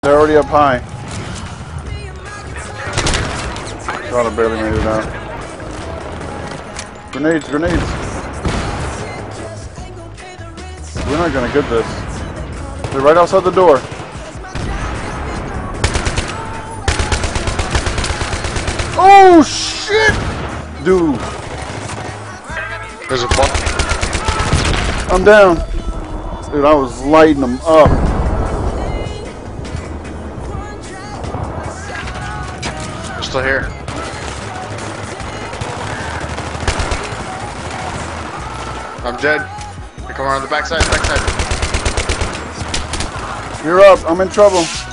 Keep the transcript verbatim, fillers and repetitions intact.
They're already up high. God, I barely made it out. Grenades, grenades. We're not gonna get this. They're right outside the door. Oh shit! Dude. There's a bump. I'm down. Dude, I was lighting them up. They're still here. I'm dead. They come around the backside, backside. You're up. I'm in trouble.